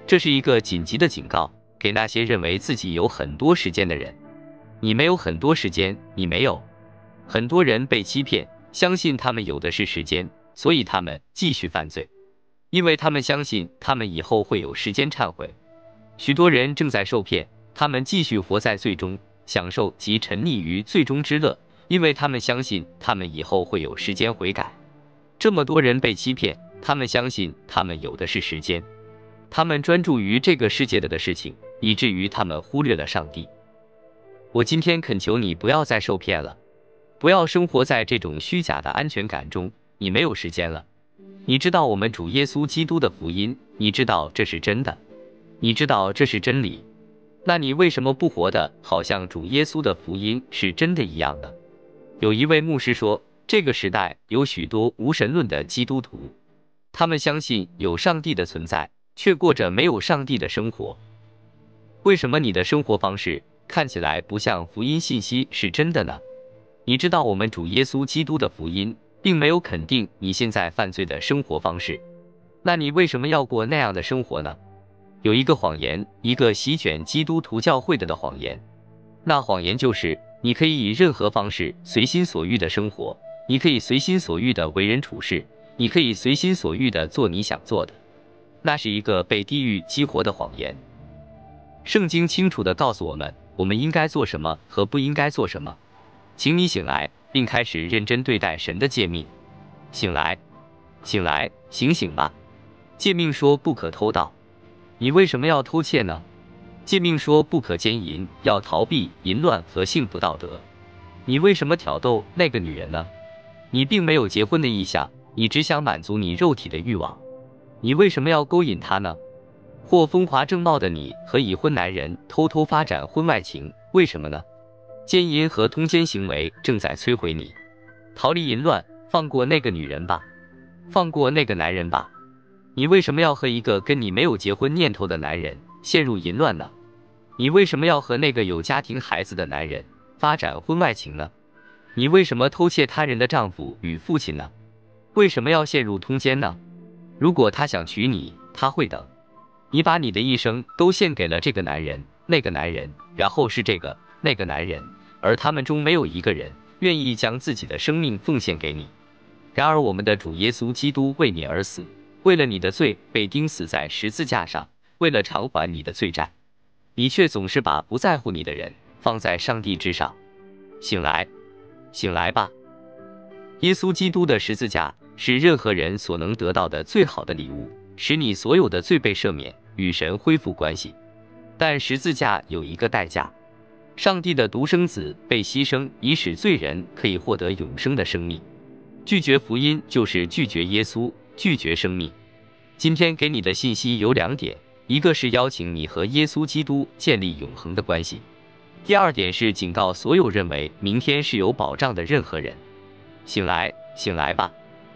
这是一个紧急的警告，给那些认为自己有很多时间的人。你没有很多时间，你没有。很多人被欺骗，相信他们有的是时间，所以他们继续犯罪，因为他们相信他们以后会有时间忏悔。许多人正在受骗，他们继续活在罪中，享受及沉溺于最终之乐，因为他们相信他们以后会有时间悔改。这么多人被欺骗，他们相信他们有的是时间，他们专注于这个世界的事情，以至于他们忽略了上帝。我今天恳求你不要再受骗了，不要生活在这种虚假的安全感中，你没有时间了。你知道我们主耶稣基督的福音，你知道这是真的，你知道这是真理，那你为什么不活得好像主耶稣的福音是真的一样呢？有一位牧师说，这个时代有许多无神论的基督徒，他们相信有上帝的存在，却过着没有上帝的生活。为什么你的生活方式看起来不像福音信息是真的呢？你知道我们主耶稣基督的福音并没有肯定你现在犯罪的生活方式，那你为什么要过那样的生活呢？有一个谎言，一个席卷基督徒教会的谎言，那谎言就是你可以以任何方式随心所欲的生活，你可以随心所欲的为人处事，你可以随心所欲的做你想做的。那是一个被地狱激活的谎言。圣经清楚地告诉我们，我们应该做什么和不应该做什么。请你醒来，并开始认真对待神的诫命。醒来，醒来，醒醒吧！诫命说不可偷盗，你为什么要偷窃呢？诫命说不可奸淫，要逃避淫乱和性不道德，你为什么挑逗那个女人呢？你并没有结婚的意向，你只想满足你肉体的欲望，你为什么要勾引她呢？或风华正茂的你和已婚男人偷偷发展婚外情，为什么呢？奸淫和通奸行为正在摧毁你。逃离淫乱，放过那个女人吧，放过那个男人吧。你为什么要和一个跟你没有结婚念头的男人陷入淫乱呢？你为什么要和那个有家庭孩子的男人发展婚外情呢？你为什么偷窃他人的丈夫与父亲呢？为什么要陷入通奸呢？如果他想娶你，他会等。你把你的一生都献给了这个男人、那个男人，然后是这个、那个男人，而他们中没有一个人愿意将自己的生命奉献给你。然而我们的主耶稣基督为你而死，为了你的罪被钉死在十字架上，为了偿还你的罪债，你却总是把不在乎你的人放在上帝之上。醒来，醒来吧！耶稣基督的十字架是任何人所能得到的最好的礼物，使你所有的罪被赦免，与神恢复关系。但十字架有一个代价，上帝的独生子被牺牲，以使罪人可以获得永生的生命。拒绝福音就是拒绝耶稣，拒绝生命。今天给你的信息有2点，一个是邀请你和耶稣基督建立永恒的关系，第2点是警告所有认为明天是有保障的任何人。醒来，醒来吧！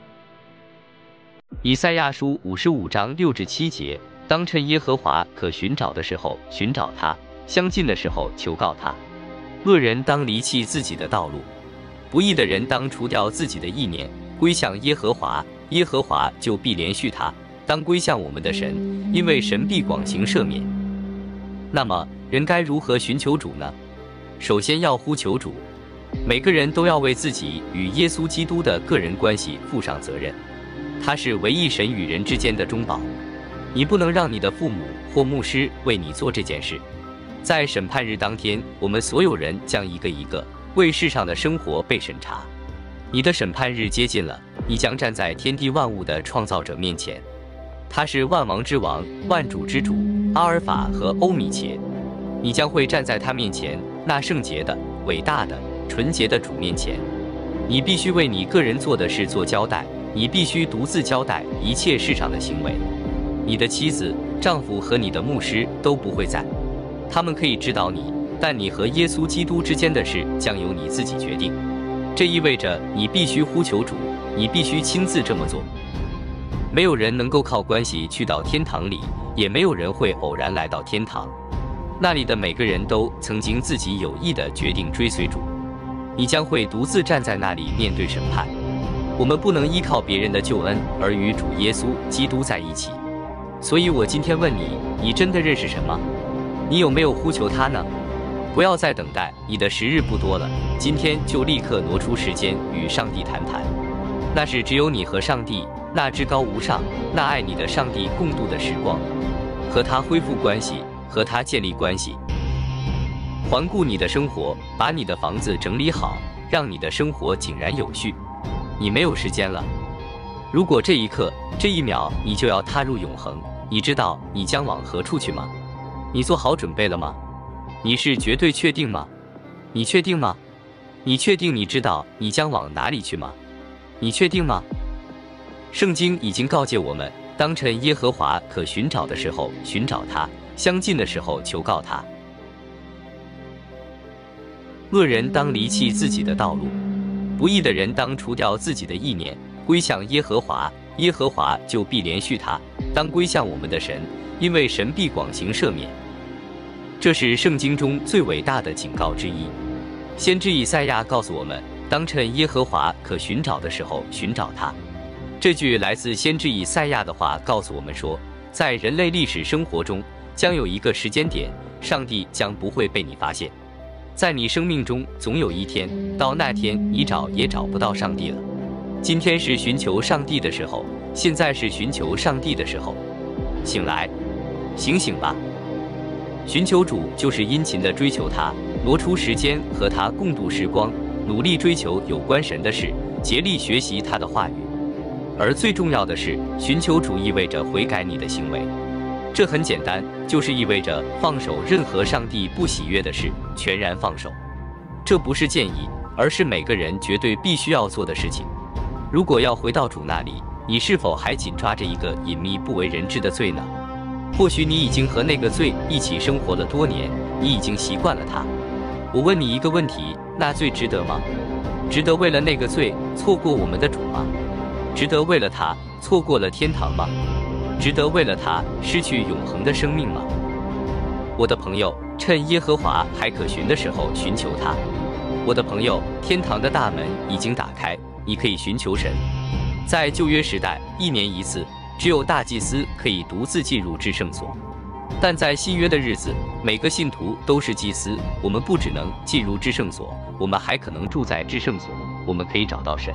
以赛亚书55章6至7节，当趁耶和华可寻找的时候寻找他，相近的时候求告他。恶人当离弃自己的道路，不义的人当除掉自己的意念，归向耶和华，耶和华就必怜恤他。当归向我们的神，因为神必广行赦免。那么人该如何寻求主呢？首先要呼求主，每个人都要为自己与耶稣基督的个人关系负上责任，他是唯一神与人之间的中保。你不能让你的父母或牧师为你做这件事。在审判日当天，我们所有人将一个一个为世上的生活被审查。你的审判日接近了，你将站在天地万物的创造者面前，他是万王之王，万主之主，阿尔法和欧米茄。你将会站在他面前，那圣洁的、伟大的、纯洁的主面前。你必须为你个人做的事做交代，你必须独自交代一切世上的行为。你的妻子、丈夫和你的牧师都不会在，他们可以指导你，但你和耶稣基督之间的事将由你自己决定。这意味着你必须呼求主，你必须亲自这么做。没有人能够靠关系去到天堂里，也没有人会偶然来到天堂。那里的每个人都曾经自己有意地决定追随主。你将会独自站在那里面对审判。我们不能依靠别人的救恩而与主耶稣基督在一起。 所以我今天问你，你真的认识神吗？你有没有呼求他呢？不要再等待，你的时日不多了，今天就立刻挪出时间与上帝谈谈。那是只有你和上帝，那至高无上、那爱你的上帝共度的时光，和他恢复关系，和他建立关系。环顾你的生活，把你的房子整理好，让你的生活井然有序。你没有时间了。如果这一刻、这一秒你就要踏入永恒，你知道你将往何处去吗？你做好准备了吗？你是绝对确定吗？你确定吗？你确定你知道你将往哪里去吗？你确定吗？圣经已经告诫我们，当趁耶和华可寻找的时候寻找他，相近的时候求告他。恶人当离弃自己的道路，不义的人当除掉自己的意念，归向耶和华，耶和华就必怜恤他。当归向我们的神，因为神必广行赦免。这是圣经中最伟大的警告之一。先知以赛亚告诉我们，当趁耶和华可寻找的时候寻找他。这句来自先知以赛亚的话告诉我们说，在人类历史生活中，将有一个时间点，上帝将不会被你发现。在你生命中总有一天，到那天你找也找不到上帝了。今天是寻求上帝的时候，现在是寻求上帝的时候。醒来，醒醒吧！寻求主就是殷勤地追求他，挪出时间和他共度时光，努力追求有关神的事，竭力学习他的话语。而最重要的是，寻求主意味着悔改你的行为。这很简单，就是意味着放手任何上帝不喜悦的事，全然放手。这不是建议，而是每个人绝对必须要做的事情。如果要回到主那里，你是否还紧抓着一个隐秘不为人知的罪呢？或许你已经和那个罪一起生活了多年，你已经习惯了它。我问你一个问题，那罪值得吗？值得为了那个罪错过我们的主吗？值得为了他错过了天堂吗？值得为了他失去永恒的生命吗？我的朋友，趁耶和华还可寻的时候寻求他。我的朋友，天堂的大门已经打开，你可以寻求神。在旧约时代，1年1次，只有大祭司可以独自进入至圣所。但在新约的日子，每个信徒都是祭司，我们不只能进入至圣所，我们还可能住在至圣所，我们可以找到神。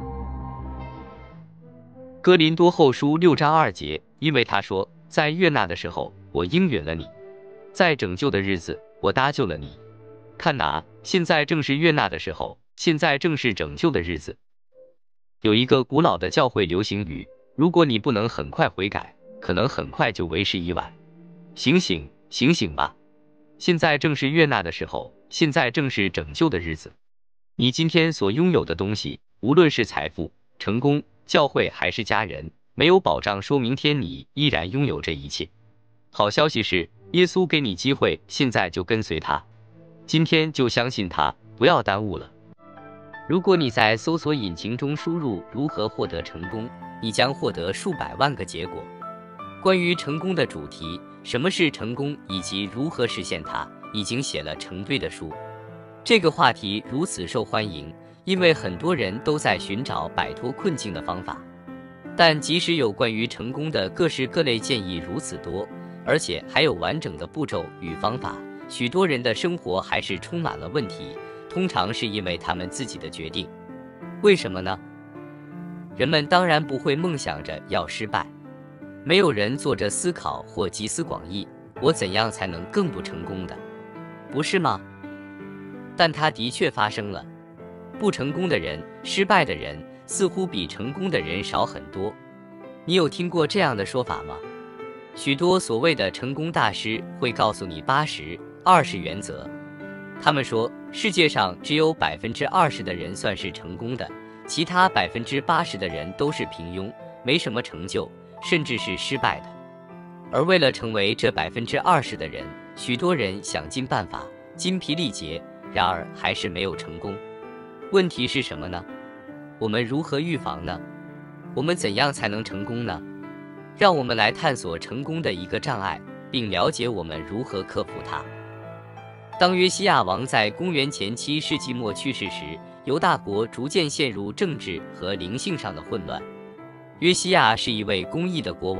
哥林多后书6章2节，因为他说，在悦纳的时候，我应允了你；在拯救的日子，我搭救了你。看哪，现在正是悦纳的时候，现在正是拯救的日子。有一个古老的教会流行语，如果你不能很快悔改，可能很快就为时已晚。醒醒，醒醒吧！现在正是悦纳的时候，现在正是拯救的日子。你今天所拥有的东西，无论是财富、成功、教会还是家人，没有保障说明天你依然拥有这一切。好消息是，耶稣给你机会，现在就跟随他，今天就相信他，不要耽误了。如果你在搜索引擎中输入如何获得成功，你将获得数百万个结果。关于成功的主题，什么是成功以及如何实现它，已经写了成堆的书。这个话题如此受欢迎，因为很多人都在寻找摆脱困境的方法。但即使有关于成功的各式各类建议如此多，而且还有完整的步骤与方法，许多人的生活还是充满了问题，通常是因为他们自己的决定。为什么呢？人们当然不会梦想着要失败，没有人坐着思考或集思广益，我怎样才能更不成功的，不是吗？但它的确发生了。不成功的人，失败的人，似乎比成功的人少很多。你有听过这样的说法吗？许多所谓的成功大师会告诉你80-20原则。他们说，世界上只有20%的人算是成功的，其他80%的人都是平庸，没什么成就，甚至是失败的。而为了成为这20%的人，许多人想尽办法，筋疲力竭，然而还是没有成功。问题是什么呢？我们如何预防呢？我们怎样才能成功呢？让我们来探索成功的一个障碍，并了解我们如何克服它。当约西亚王在公元前7世纪末去世时，犹大国逐渐陷入政治和灵性上的混乱。约西亚是一位公义的国王，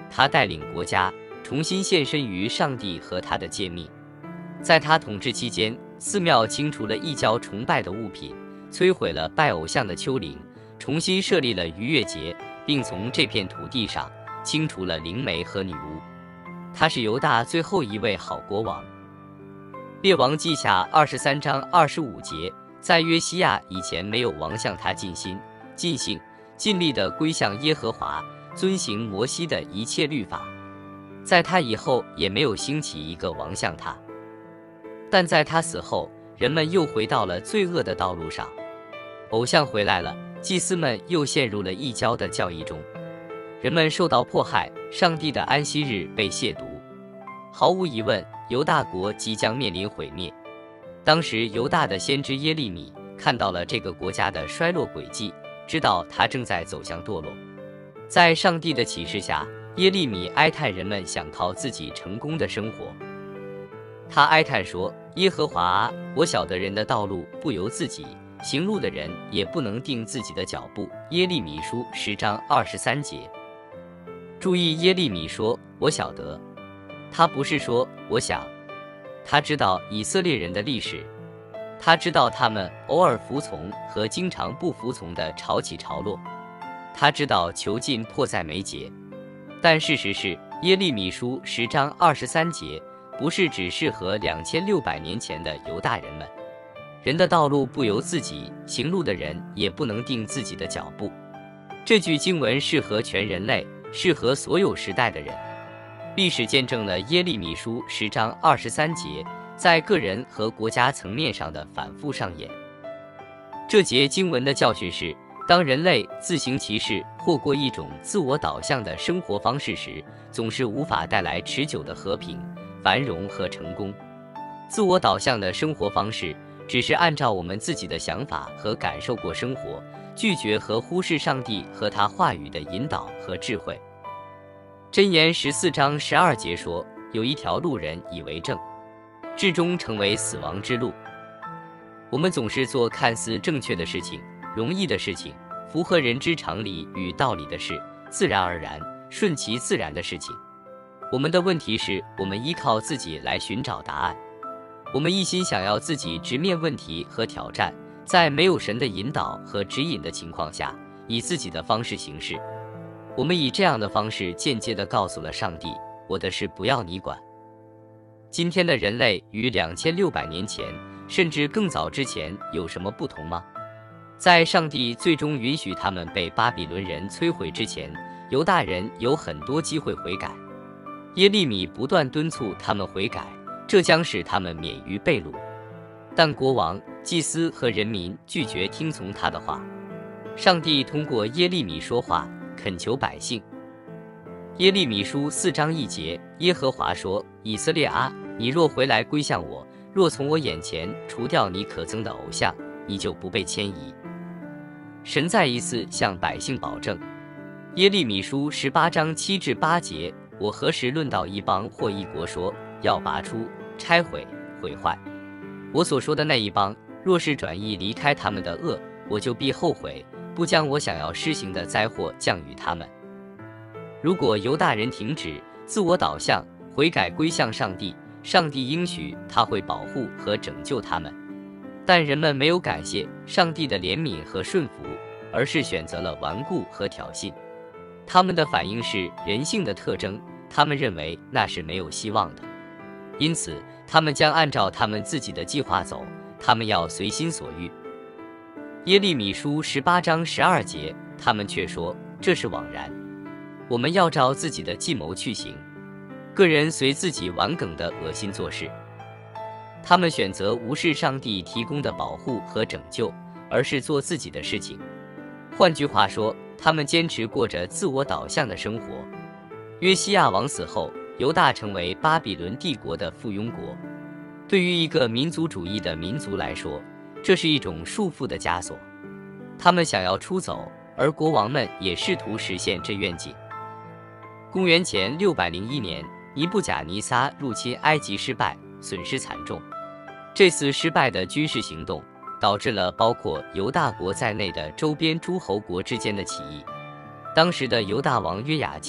他带领国家重新献身于上帝和他的诫命。在他统治期间，寺庙清除了异教崇拜的物品，摧毁了拜偶像的丘陵，重新设立了逾越节，并从这片土地上清除了灵媒和女巫。他是犹大最后一位好国王。列王记下23章25节，在约西亚以前，没有王向他尽心、尽性、尽力地归向耶和华，遵行摩西的一切律法。在他以后，也没有兴起一个王向他。但在他死后，人们又回到了罪恶的道路上，偶像回来了，祭司们又陷入了异教的教义中，人们受到迫害，上帝的安息日被亵渎。毫无疑问，犹大国即将面临毁灭。当时犹大的先知耶利米看到了这个国家的衰落轨迹，知道它正在走向堕落。在上帝的启示下，耶利米哀叹人们想靠自己成功的生活。他哀叹说：耶和华啊，我晓得人的道路不由自己，行路的人也不能定自己的脚步。耶利米书10章23节。注意，耶利米说我晓得，他不是说我想。他知道以色列人的历史，他知道他们偶尔服从和经常不服从的潮起潮落，他知道囚禁迫在眉睫。但事实是，耶利米书10章23节不是只适合2600年前的犹大人们。人的道路不由自己，行路的人也不能定自己的脚步。这句经文适合全人类，适合所有时代的人。历史见证了耶利米书10章23节在个人和国家层面上的反复上演。这节经文的教训是，当人类自行其事或过一种自我导向的生活方式时，总是无法带来持久的和平、繁荣和成功。自我导向的生活方式只是按照我们自己的想法和感受过生活，拒绝和忽视上帝和他话语的引导和智慧。箴言14章12节说，有一条路人以为正，至终成为死亡之路。我们总是做看似正确的事情，容易的事情，符合人之常理与道理的事，自然而然顺其自然的事情。我们的问题是，我们依靠自己来寻找答案，我们一心想要自己直面问题和挑战，在没有神的引导和指引的情况下，以自己的方式行事。我们以这样的方式间接地告诉了上帝，我的事不要你管。今天的人类与2600年前甚至更早之前有什么不同吗？在上帝最终允许他们被巴比伦人摧毁之前，犹大人有很多机会悔改。耶利米不断敦促他们悔改，这将使他们免于被掳。但国王、祭司和人民拒绝听从他的话。上帝通过耶利米说话，恳求百姓。耶利米书4章1节，耶和华说：以色列啊，你若回来归向我，若从我眼前除掉你可憎的偶像，你就不被迁移。神再一次向百姓保证。耶利米书18章7至8节，我何时论到一邦或一国说要拔出、拆毁、毁坏？我所说的那一邦，若是转意离开他们的恶，我就必后悔，不将我想要施行的灾祸降与他们。如果犹大人停止自我导向，悔改归向上帝，上帝应许他会保护和拯救他们。但人们没有感谢上帝的怜悯和顺服，而是选择了顽固和挑衅。他们的反应是人性的特征，他们认为那是没有希望的，因此他们将按照他们自己的计划走，他们要随心所欲。耶利米书18章12节，他们却说这是枉然，我们要照自己的计谋去行。个人随自己顽梗的恶心做事，他们选择无视上帝提供的保护和拯救，而是做自己的事情。换句话说，他们坚持过着自我导向的生活。约西亚王死后，犹大成为巴比伦帝国的附庸国。对于一个民族主义的民族来说，这是一种束缚的枷锁。他们想要出走，而国王们也试图实现这愿景。公元前601年，尼布甲尼撒入侵埃及失败，损失惨重。这次失败的军事行动导致了包括犹大国在内的周边诸侯国之间的起义。当时的犹大王约雅敬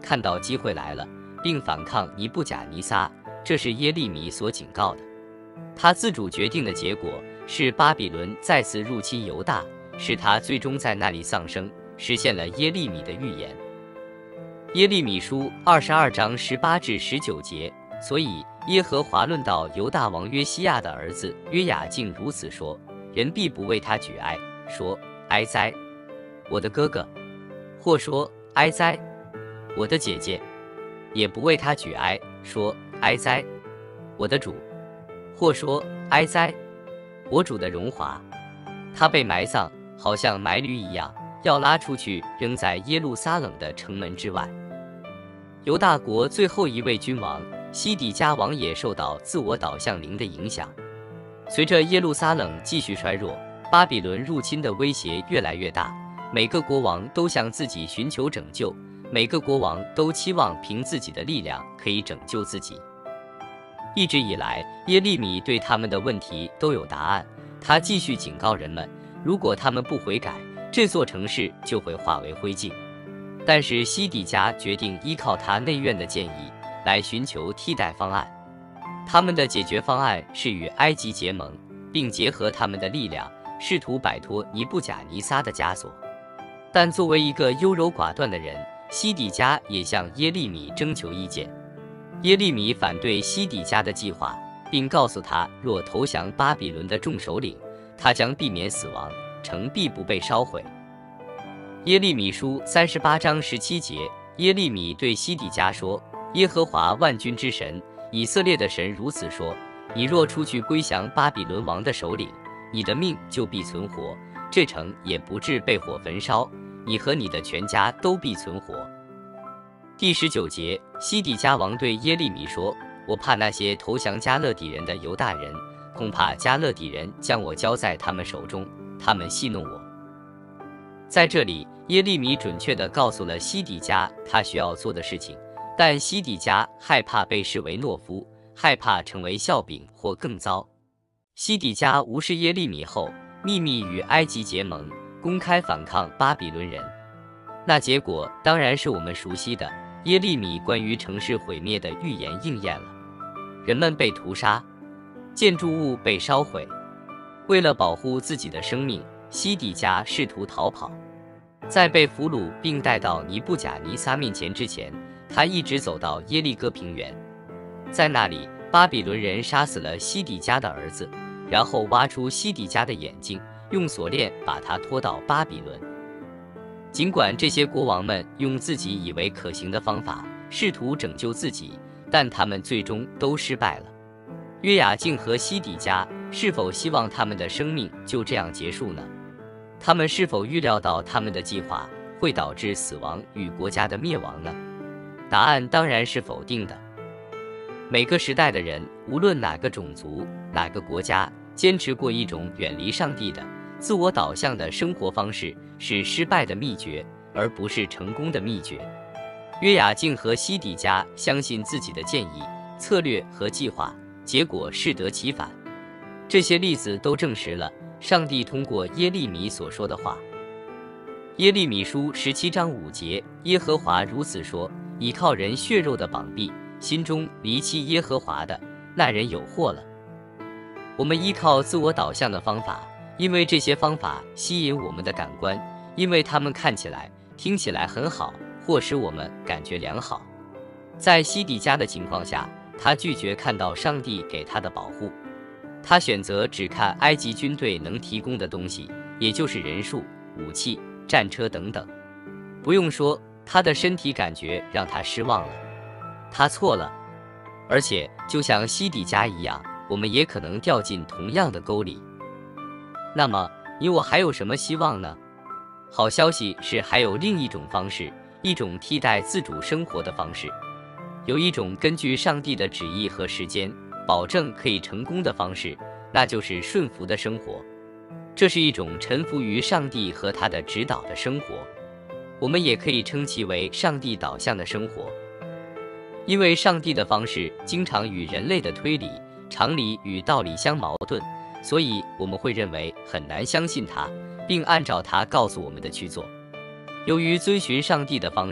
看到机会来了，并反抗尼布甲尼撒，这是耶利米所警告的。他自主决定的结果是巴比伦再次入侵犹大，使他最终在那里丧生，实现了耶利米的预言。耶利米书22章18至19节，所以耶和华论到犹大王约西亚的儿子约雅敬如此说：人必不为他举哀，说哀哉，我的哥哥；或说哀哉，我的姐姐；也不为他举哀，说哀哉，我的主；或说哀哉，我主的荣华。他被埋葬，好像埋驴一样，要拉出去，扔在耶路撒冷的城门之外。犹大国最后一位君王西底家王也受到自我导向灵的影响。随着耶路撒冷继续衰弱，巴比伦入侵的威胁越来越大，每个国王都向自己寻求拯救，每个国王都期望凭自己的力量可以拯救自己。一直以来，耶利米对他们的问题都有答案。他继续警告人们，如果他们不悔改，这座城市就会化为灰烬。但是西底家决定依靠他内院的建议来寻求替代方案。他们的解决方案是与埃及结盟，并结合他们的力量，试图摆脱尼布甲尼撒的枷锁。但作为一个优柔寡断的人，西底家也向耶利米征求意见。耶利米反对西底家的计划，并告诉他，若投降巴比伦的众首领，他将避免死亡，城必不被烧毁。耶利米书38章17节，耶利米对西底家说：耶和华万军之神，以色列的神如此说：你若出去归降巴比伦王的首领，你的命就必存活，这城也不致被火焚烧，你和你的全家都必存活。第19节，西底家王对耶利米说：我怕那些投降加勒底人的犹大人，恐怕加勒底人将我交在他们手中，他们戏弄我。在这里，耶利米准确地告诉了西底家他需要做的事情，但西底家害怕被视为懦夫，害怕成为笑柄或更糟。西底家无视耶利米后，秘密与埃及结盟，公开反抗巴比伦人。那结果当然是我们熟悉的，耶利米关于城市毁灭的预言应验了，人们被屠杀，建筑物被烧毁。为了保护自己的生命，西底家试图逃跑。在被俘虏并带到尼布甲尼撒面前之前，他一直走到耶利哥平原。在那里，巴比伦人杀死了西底家的儿子，然后挖出西底家的眼睛，用锁链把他拖到巴比伦。尽管这些国王们用自己以为可行的方法试图拯救自己，但他们最终都失败了。约雅敬和西底家是否希望他们的生命就这样结束呢？他们是否预料到他们的计划会导致死亡与国家的灭亡呢？答案当然是否定的。每个时代的人，无论哪个种族、哪个国家，坚持过一种远离上帝的、自我导向的生活方式，是失败的秘诀，而不是成功的秘诀。约雅敬和西底家相信自己的建议、策略和计划，结果适得其反。这些例子都证实了上帝通过耶利米所说的话。耶利米书17章5节，耶和华如此说：倚靠人血肉的膀臂，心中离弃耶和华的，那人有祸了。我们依靠自我导向的方法，因为这些方法吸引我们的感官，因为它们看起来、听起来很好，或使我们感觉良好。在西底家的情况下，他拒绝看到上帝给他的保护，他选择只看埃及军队能提供的东西，也就是人数、武器、战车等等。不用说，他的身体感觉让他失望了。他错了，而且就像西底家一样，我们也可能掉进同样的沟里。那么，你我还有什么希望呢？好消息是，还有另一种方式，一种替代自主生活的方式。有一种根据上帝的旨意和时间，保证可以成功的方式，那就是顺服的生活。这是一种臣服于上帝和他的指导的生活，我们也可以称其为上帝导向的生活。因为上帝的方式经常与人类的推理、常理与道理相矛盾，所以我们会认为很难相信他，并按照他告诉我们的去做。由于遵循上帝的方式，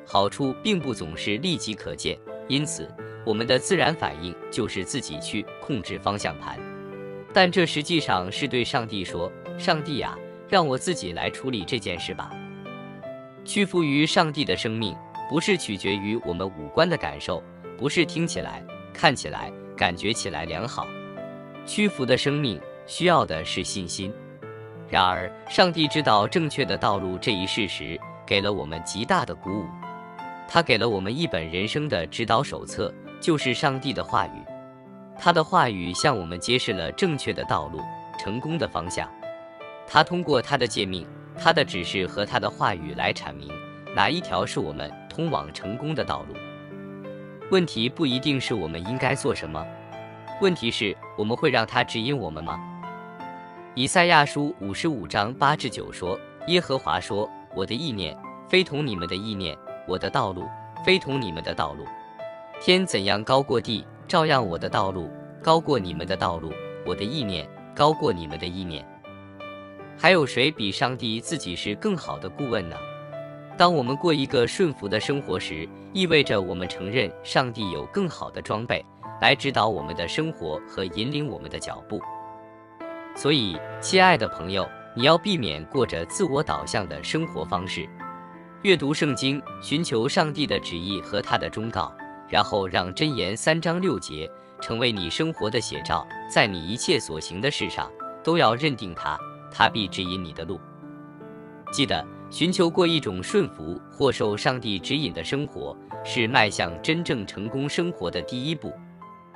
好处并不总是立即可见，因此我们的自然反应就是自己去控制方向盘。但这实际上是对上帝说：上帝啊，让我自己来处理这件事吧。屈服于上帝的生命，不是取决于我们五官的感受，不是听起来、看起来、感觉起来良好。屈服的生命需要的是信心。然而，上帝知道正确的道路这一事实，给了我们极大的鼓舞。他给了我们一本人生的指导手册，就是上帝的话语。他的话语向我们揭示了正确的道路，成功的方向。他通过他的诫命、他的指示和他的话语来阐明哪一条是我们通往成功的道路。问题不一定是我们应该做什么，问题是我们会让他指引我们吗？以赛亚书55章8至9说：耶和华说，我的意念非同你们的意念，我的道路非同你们的道路。天怎样高过地，照样我的道路高过你们的道路，我的意念高过你们的意念。还有谁比上帝自己是更好的顾问呢？当我们过一个顺服的生活时，意味着我们承认上帝有更好的装备来指导我们的生活和引领我们的脚步。所以，亲爱的朋友，你要避免过着自我导向的生活方式，阅读圣经，寻求上帝的旨意和他的忠告，然后让箴言3章6节成为你生活的写照，在你一切所行的事上都要认定它，他必指引你的路。记得，寻求过一种顺服或受上帝指引的生活，是迈向真正成功生活的第一步。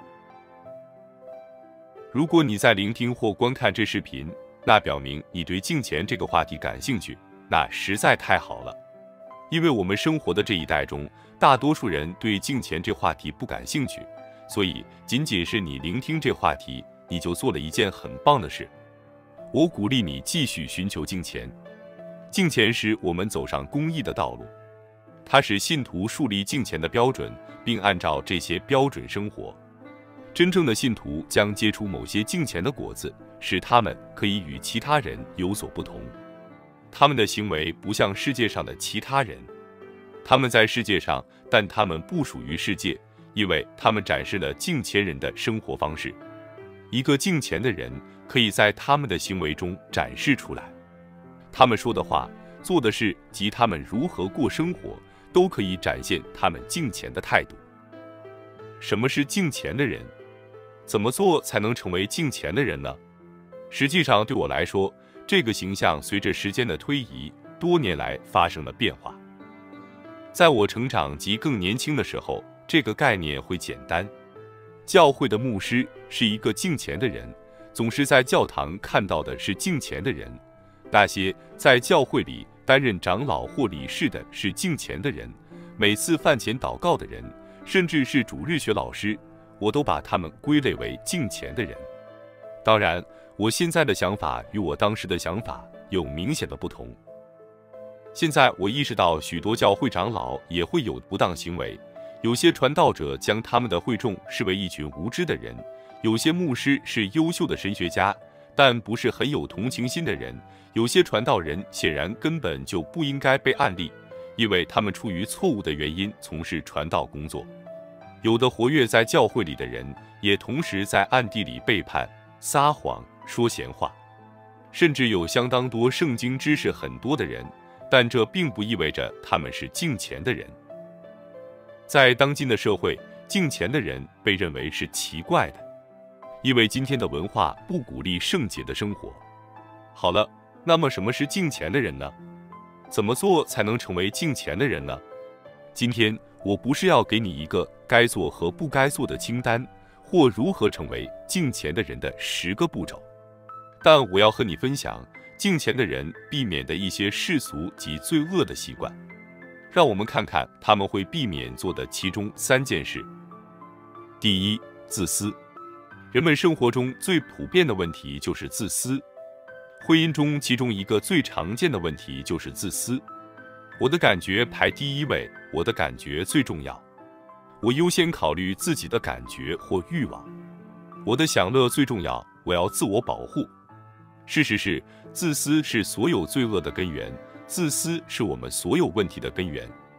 如果你在聆听或观看这视频，那表明你对金钱这个话题感兴趣，那实在太好了。因为我们生活的这一代中，大多数人对金钱这话题不感兴趣，所以仅仅是你聆听这话题，你就做了一件很棒的事。我鼓励你继续寻求金钱。金钱使我们走上公义的道路，它使信徒树立金钱的标准，并按照这些标准生活。真正的信徒将结出某些金钱的果子，使他们可以与其他人有所不同。他们的行为不像世界上的其他人，他们在世界上，但他们不属于世界，因为他们展示了敬虔人的生活方式。一个敬虔的人可以在他们的行为中展示出来，他们说的话、做的事及他们如何过生活，都可以展现他们敬虔的态度。什么是敬虔的人？怎么做才能成为敬虔的人呢？实际上，对我来说，这个形象随着时间的推移，多年来发生了变化。在我成长及更年轻的时候，这个概念会简单。教会的牧师是一个敬虔的人，总是在教堂看到的是敬虔的人。那些在教会里担任长老或理事的是敬虔的人，每次饭前祷告的人，甚至是主日学老师，我都把他们归类为敬虔的人。当然，我现在的想法与我当时的想法有明显的不同。现在我意识到，许多教会长老也会有不当行为，有些传道者将他们的会众视为一群无知的人，有些牧师是优秀的神学家，但不是很有同情心的人，有些传道人显然根本就不应该被案例，因为他们出于错误的原因从事传道工作。有的活跃在教会里的人，也同时在暗地里背叛、撒谎、说闲话，甚至有相当多圣经知识很多的人，但这并不意味着他们是敬虔的人。在当今的社会，敬虔的人被认为是奇怪的，因为今天的文化不鼓励圣洁的生活。好了，那么什么是敬虔的人呢？怎么做才能成为敬虔的人呢？今天我不是要给你一个该做和不该做的清单，或如何成为敬虔的人的10个步骤，但我要和你分享敬虔的人避免的一些世俗及罪恶的习惯。让我们看看他们会避免做的其中3件事。第一，自私。人们生活中最普遍的问题就是自私。婚姻中其中一个最常见的问题就是自私。我的感觉排第1位，我的感觉最重要。我优先考虑自己的感觉或欲望。我的享乐最重要，我要自我保护。事实是，自私是所有罪恶的根源，自私是我们所有问题的根源。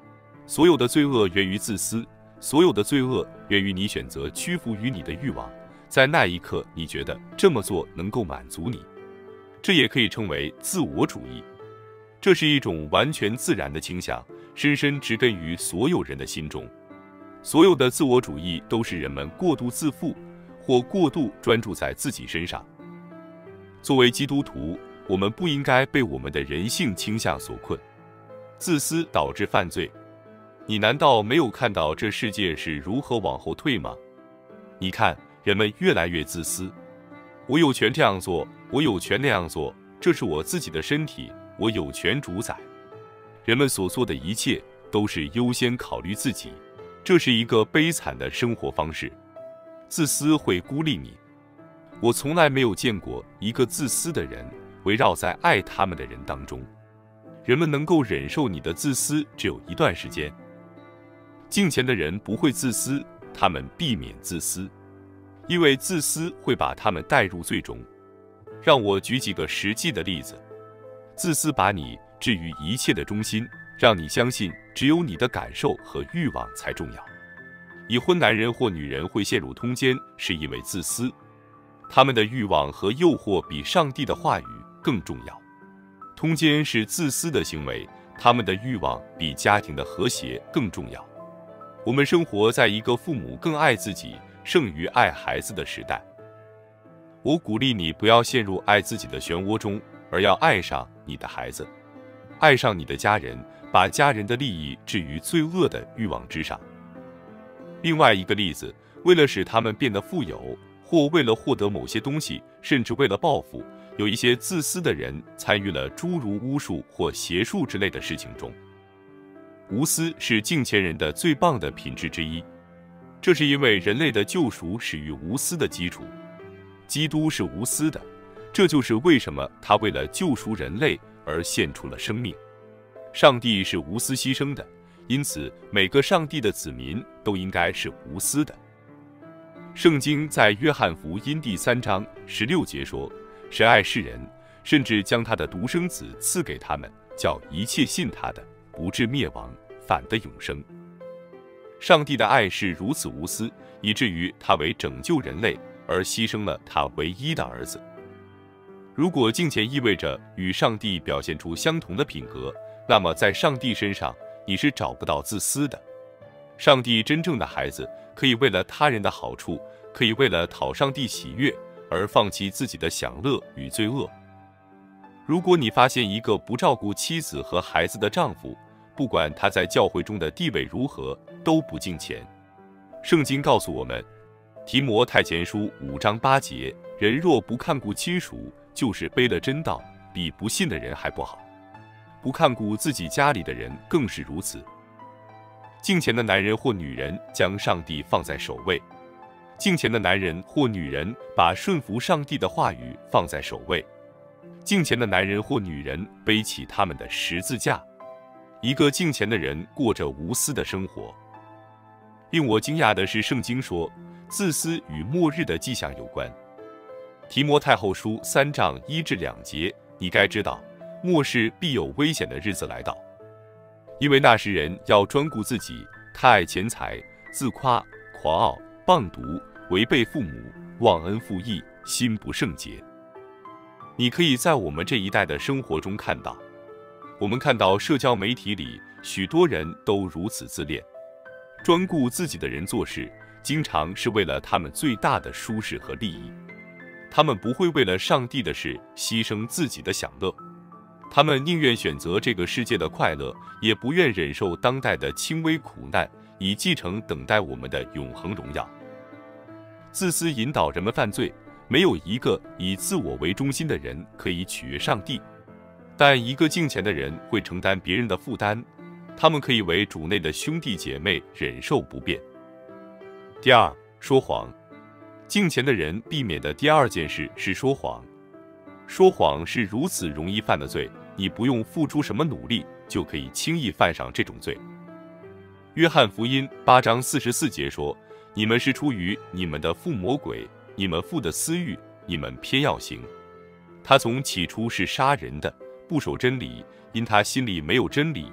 所有的罪恶源于自私，所有的罪恶源于你选择屈服于你的欲望，在那一刻你觉得这么做能够满足你。这也可以称为自我主义。这是一种完全自然的倾向，深深植根于所有人的心中。所有的自我主义都是人们过度自负，或过度专注在自己身上。作为基督徒，我们不应该被我们的人性倾向所困。自私导致犯罪，你难道没有看到这世界是如何往后退吗？你看，人们越来越自私。我有权这样做，我有权那样做，这是我自己的身体，我有权主宰。人们所做的一切都是优先考虑自己，这是一个悲惨的生活方式。自私会孤立你。我从来没有见过一个自私的人围绕在爱他们的人当中。人们能够忍受你的自私只有一段时间。敬虔的人不会自私，他们避免自私，因为自私会把他们带入最终。让我举几个实际的例子。自私把你置于一切的中心，让你相信只有你的感受和欲望才重要。已婚男人或女人会陷入通奸，是因为自私，他们的欲望和诱惑比上帝的话语更重要。通奸是自私的行为，他们的欲望比家庭的和谐更重要。我们生活在一个父母更爱自己胜于爱孩子的时代。我鼓励你不要陷入爱自己的漩涡中，而要爱上你的孩子，爱上你的家人，把家人的利益置于罪恶的欲望之上。另外一个例子，为了使他们变得富有，或为了获得某些东西，甚至为了报复，有一些自私的人参与了诸如巫术或邪术之类的事情中。无私是敬虔人的最棒的品质之一，这是因为人类的救赎始于无私的基础。基督是无私的，这就是为什么他为了救赎人类而献出了生命。上帝是无私牺牲的，因此每个上帝的子民都应该是无私的。圣经在约翰福音第3章16节说，神爱世人，甚至将他的独生子赐给他们，叫一切信他的不至灭亡，反得永生。上帝的爱是如此无私，以至于他为拯救人类而牺牲了他唯一的儿子。如果敬虔意味着与上帝表现出相同的品格，那么在上帝身上你是找不到自私的。上帝真正的孩子可以为了他人的好处，可以为了讨上帝喜悦而放弃自己的享乐与罪恶。如果你发现一个不照顾妻子和孩子的丈夫，不管他在教会中的地位如何，都不敬虔。圣经告诉我们，提摩太前书5章8节，人若不看顾亲属，就是背了真道，比不信的人还不好。不看顾自己家里的人更是如此。敬虔的男人或女人将上帝放在首位。敬虔的男人或女人把顺服上帝的话语放在首位。敬虔的男人或女人背起他们的十字架。一个敬虔的人过着无私的生活。令我惊讶的是，圣经说，自私与末日的迹象有关。提摩太后书3章1至2节，你该知道，末世必有危险的日子来到。因为那时人要专顾自己，太爱钱财，自夸、狂傲、谤毒，违背父母，忘恩负义，心不圣洁。你可以在我们这一代的生活中看到，我们看到社交媒体里许多人都如此自恋，专顾自己的人做事，经常是为了他们最大的舒适和利益。他们不会为了上帝的事牺牲自己的享乐，他们宁愿选择这个世界的快乐，也不愿忍受当代的轻微苦难，以继承等待我们的永恒荣耀。自私引导人们犯罪，没有一个以自我为中心的人可以取悦上帝，但一个敬虔的人会承担别人的负担，他们可以为主内的兄弟姐妹忍受不便。第二，说谎。敬虔的人避免的第二件事是说谎。说谎是如此容易犯的罪，你不用付出什么努力就可以轻易犯上这种罪。约翰福音8章44节说，你们是出于你们的父魔鬼，你们父的私欲，你们偏要行。他从起初是杀人的，不守真理，因他心里没有真理。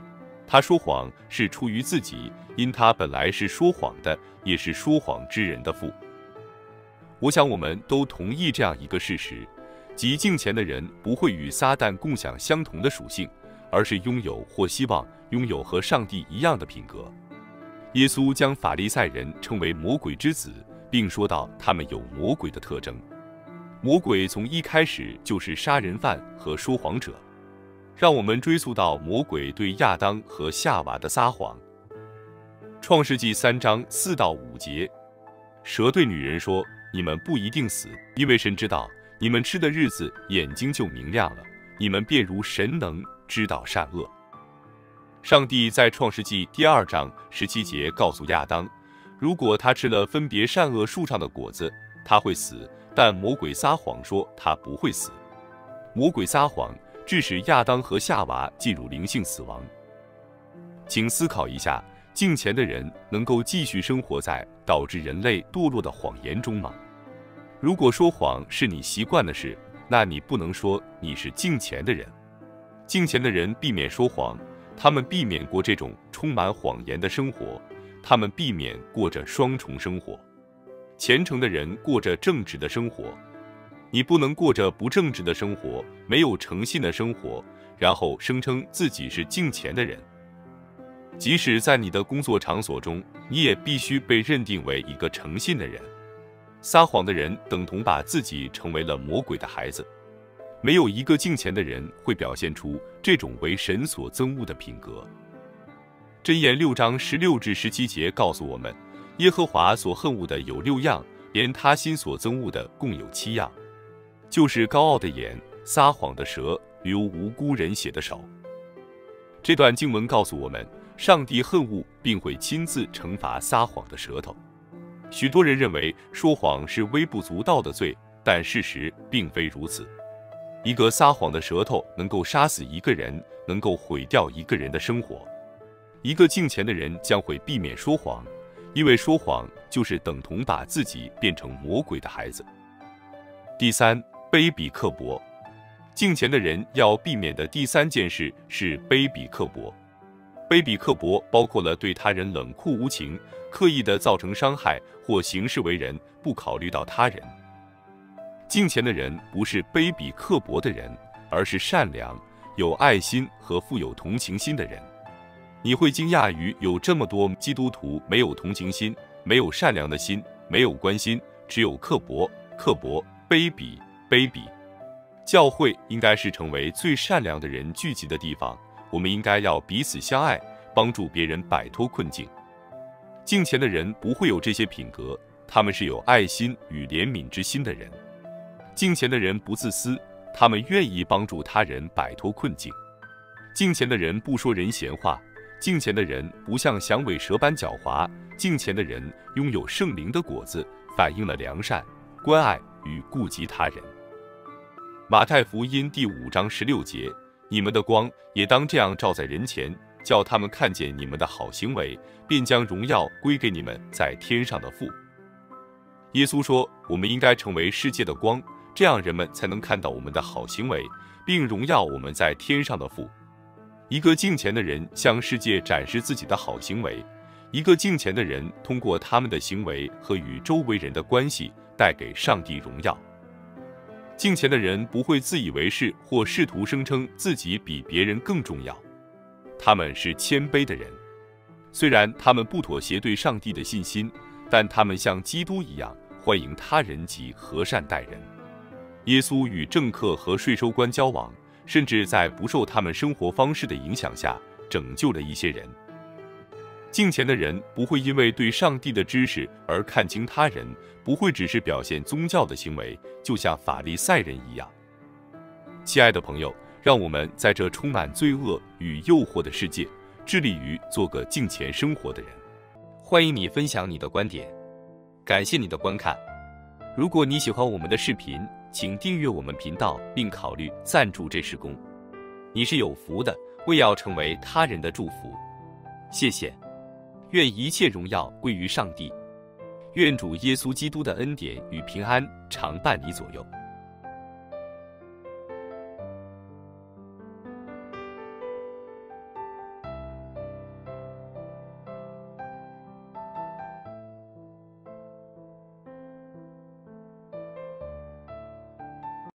他说谎是出于自己，因他本来是说谎的，也是说谎之人的父。我想我们都同意这样一个事实，即敬虔的人不会与撒旦共享相同的属性，而是拥有或希望拥有和上帝一样的品格。耶稣将法利赛人称为魔鬼之子，并说到他们有魔鬼的特征。魔鬼从一开始就是杀人犯和说谎者。让我们追溯到魔鬼对亚当和夏娃的撒谎。创世纪3章4到5节，蛇对女人说：“你们不一定死，因为神知道你们吃的日子眼睛就明亮了，你们便如神能知道善恶。”上帝在创世纪2章17节告诉亚当，如果他吃了分别善恶树上的果子，他会死，但魔鬼撒谎说他不会死。魔鬼撒谎致使亚当和夏娃进入灵性死亡。请思考一下，敬虔的人能够继续生活在导致人类堕落的谎言中吗？如果说谎是你习惯的事，那你不能说你是敬虔的人。敬虔的人避免说谎，他们避免过这种充满谎言的生活，他们避免过着双重生活。虔诚的人过着正直的生活。你不能过着不正直的生活，没有诚信的生活，然后声称自己是敬虔的人。即使在你的工作场所中，你也必须被认定为一个诚信的人。撒谎的人等同把自己成为了魔鬼的孩子。没有一个敬虔的人会表现出这种为神所憎恶的品格。箴言6章16至17节告诉我们，耶和华所恨恶的有6样，连他心所憎恶的共有7样。就是高傲的眼、撒谎的舌、流无辜人血的手。这段经文告诉我们，上帝恨恶并会亲自惩罚撒谎的舌头。许多人认为说谎是微不足道的罪，但事实并非如此。一个撒谎的舌头能够杀死一个人，能够毁掉一个人的生活。一个敬虔的人将会避免说谎，因为说谎就是等同把自己变成魔鬼的孩子。第三，卑鄙刻薄。敬虔的人要避免的第3件事是卑鄙刻薄。卑鄙刻薄包括了对他人冷酷无情，刻意的造成伤害，或行事为人不考虑到他人。敬虔的人不是卑鄙刻薄的人，而是善良、有爱心和富有同情心的人。你会惊讶于有这么多基督徒没有同情心，没有善良的心，没有关心，只有刻薄、卑鄙。教会应该是成为最善良的人聚集的地方，我们应该要彼此相爱，帮助别人摆脱困境。敬虔的人不会有这些品格，他们是有爱心与怜悯之心的人。敬虔的人不自私，他们愿意帮助他人摆脱困境。敬虔的人不说人闲话，敬虔的人不像响尾蛇般狡猾，敬虔的人拥有圣灵的果子，反映了良善、关爱与顾及他人。马太福音第5章16节，你们的光也当这样照在人前，叫他们看见你们的好行为，便将荣耀归给你们在天上的父。耶稣说，我们应该成为世界的光，这样人们才能看到我们的好行为，并荣耀我们在天上的父。一个敬虔的人向世界展示自己的好行为，一个敬虔的人通过他们的行为和与周围人的关系带给上帝荣耀。敬虔的人不会自以为是或试图声称自己比别人更重要，他们是谦卑的人。虽然他们不妥协对上帝的信心，但他们像基督一样欢迎他人及和善待人。耶稣与政客和税收官交往，甚至在不受他们生活方式的影响下拯救了一些人。敬虔的人不会因为对上帝的知识而看轻他人，不会只是表现宗教的行为，就像法利赛人一样。亲爱的朋友，让我们在这充满罪恶与诱惑的世界，致力于做个敬虔生活的人。欢迎你分享你的观点，感谢你的观看。如果你喜欢我们的视频，请订阅我们频道，并考虑赞助这事工。你是有福的，为要成为他人的祝福。谢谢。愿一切荣耀归于上帝。愿主耶稣基督的恩典与平安常伴你左右。